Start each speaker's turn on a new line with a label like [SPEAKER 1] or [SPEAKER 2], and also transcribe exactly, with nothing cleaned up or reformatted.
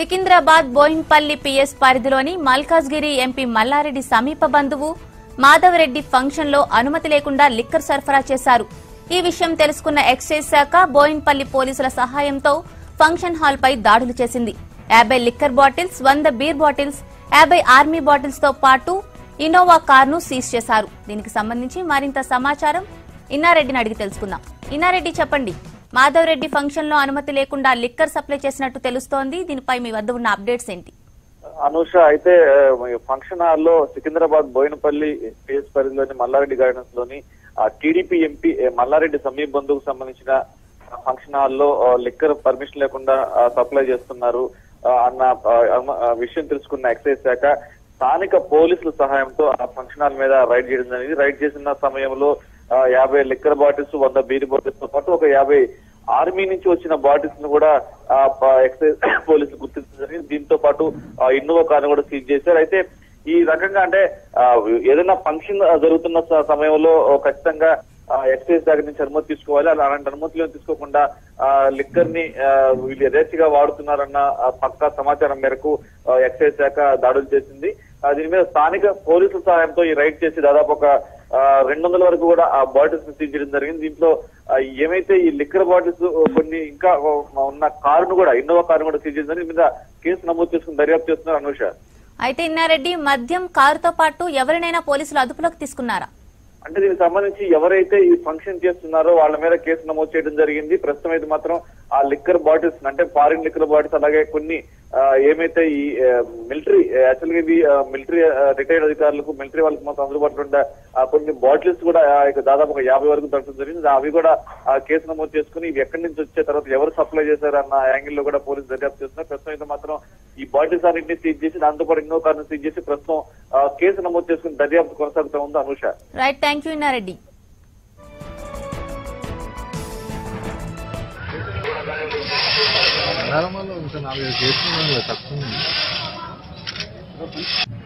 [SPEAKER 1] Secunderabad Boinpally PS పరిధిలోని Malkajgiri MP Mallareddy సమీప బంధువు మాధవరెడ్డి ఫంక్షన్ లో అనుమతి లేకుండా లిక్కర్ సరఫరా చేశారు. ఈ విషయం తెలుసుకున్న ఎక్సైజ్ శాఖ బోయిన్పల్లి పోలీసుల సహాయంతో ఫంక్షన్ హాల్ పై దాడులు చేసింది. యాభై లిక్కర్ బాటిల్స్, వంద బీర్ బాటిల్స్, యాభై ఆర్మీ బాటిల్స్ తో పాటు ఇన్నోవా కారును సీజ్ చేశారు. దీనికి సంబంధించి మరింత సమాచారం ఇన్నారెడ్డిని అడిగి తెలుసుకుందాం. ఇన్నారెడ్డి, చెప్పండి. మాధవరెడ్డి ఫంక్షన్ లో అనుమతి లేకుండా లిక్కర్ సప్లై చేసినట్టు తెలుస్తోంది. దీనిపై మీ వద్ద ఉన్న అప్డేట్స్ ఏంటి?
[SPEAKER 2] అనూష, అయితే ఫంక్షన్ హాల్లో సికింద్రాబాద్ బోయినపల్లి పిఎస్ పరిధిలోని మల్లారెడ్డి గార్డెన్స్ లోని టీడీపీ ఎంపీ మల్లారెడ్డి సమీప బంధువుకు సంబంధించిన ఫంక్షన్ హాల్లో లిక్కర్ పర్మిషన్ లేకుండా సప్లై చేస్తున్నారు అన్న విషయం తెలుసుకున్న ఎక్సైజ్ శాఖ స్థానిక పోలీసుల సహాయంతో ఆ ఫంక్షన్ హాల్ మీద రైడ్ చేయడం జరిగింది. రైడ్ చేసిన సమయంలో యాభై లిక్కర్ బాటిల్స్, వంద బీర్ బాటిల్స్ తో పాటు ఒక యాభై ఆర్మీ నుంచి వచ్చిన బాటిల్స్ ను కూడా ఎక్సైజ్ పోలీసులు గుర్తించడం జరిగింది. దీంతో పాటు ఇన్నోవా కార్ కూడా సీజ్ చేశారు. అయితే ఈ రకంగా అంటే ఏదైనా ఫంక్షన్ జరుగుతున్న సమయంలో ఖచ్చితంగా ఎక్సైజ్ దగ్గర నుంచి అనుమతి తీసుకోవాలి. అలా అలాంటి అనుమతులు తీసుకోకుండా లిక్కర్ ని వీళ్ళు యథేచ్ఛగా వాడుతున్నారన్న పక్కా సమాచారం మేరకు ఎక్సైజ్ శాఖ దాడులు చేసింది. దీని మీద స్థానిక పోలీసుల సహాయంతో ఈ రైడ్ చేసి దాదాపు ఒక రెండు వందల వరకు కూడా ఆ బాటిల్స్ ని సీజ్ చేయడం జరిగింది. దీంట్లో ఏమైతే ఈ లిక్కర్ బాటిల్స్ కొన్ని ఇంకా ఉన్న కారును కూడా ఇన్నోవా కారును కూడా సీజ్ చేయడం మీద కేసు నమోదు చేసుకుని దర్యాప్తు చేస్తున్నారు. అనూష,
[SPEAKER 1] అయితే ఇన్నారెడ్డి, మద్యం కారుతో పాటు ఎవరినైనా పోలీసులు అదుపులోకి తీసుకున్నారా?
[SPEAKER 2] అంటే దీనికి సంబంధించి ఎవరైతే ఈ ఫంక్షన్ చేస్తున్నారో వాళ్ళ మీద కేసు నమోదు చేయడం జరిగింది. ప్రస్తుతం అయితే మాత్రం ఆ లిక్కర్ బాటిల్స్ అంటే ఫారిన్ లిక్కర్ బాటిల్స్ అలాగే కొన్ని ఏమైతే ఈ మిలిటరీ యాక్చువల్గా ఇవి మిలిటరీ రిటైర్డ్ అధికారులకు మిలిటరీ వాళ్ళకి మాత్రం అందుబాటులో ఉండే కొన్ని బాటిల్స్ కూడా దాదాపు ఒక యాభై వరకు దొరకడం జరిగింది. అవి కూడా కేసు నమోదు చేసుకుని ఇవి ఎక్కడి నుంచి వచ్చే తర్వాత ఎవరు సప్లై చేశారు అన్న యాంగిల్ లో కూడా పోలీసు దర్యాప్తు చేస్తున్నారు. ప్రస్తుతం అయితే మాత్రం ఈ బాటిల్స్ అన్నింటినీ సీజ్ చేసి దాంతో పాటు ఇన్నో కార్ను సీజ్ చేసి ప్రస్తుతం కేసు నమోదు చేసుకుని దర్యాప్తు కొనసాగుతూ ఉంది. Anusha,
[SPEAKER 1] right, thank you Innareddy.
[SPEAKER 3] నాలుగు తక్కువ